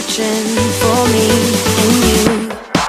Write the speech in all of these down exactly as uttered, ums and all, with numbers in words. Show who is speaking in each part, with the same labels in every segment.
Speaker 1: searching for me in you.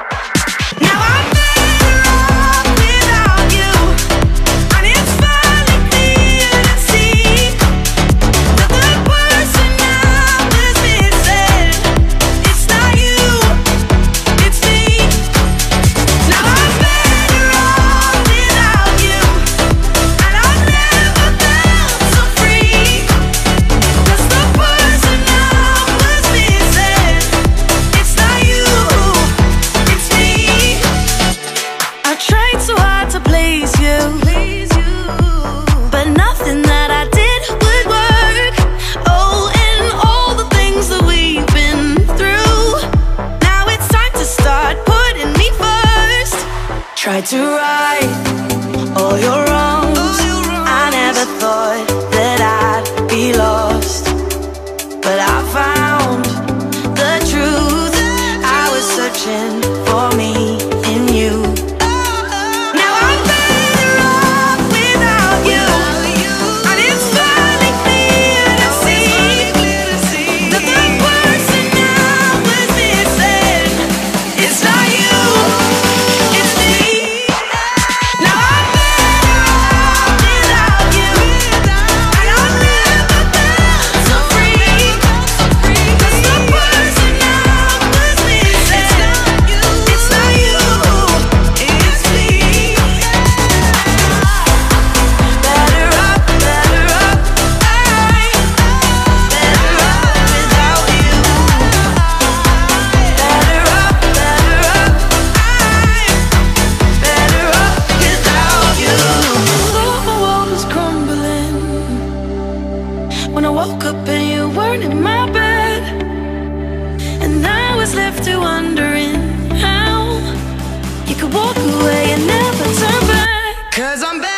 Speaker 1: Tried to right all your wrongs. I never thought that I'd be lost, but I found the truth. I was searching for me in you. When I woke up and you weren't in my bed, and I was left to wondering how you could walk away and never turn back. 'Cause I'm back.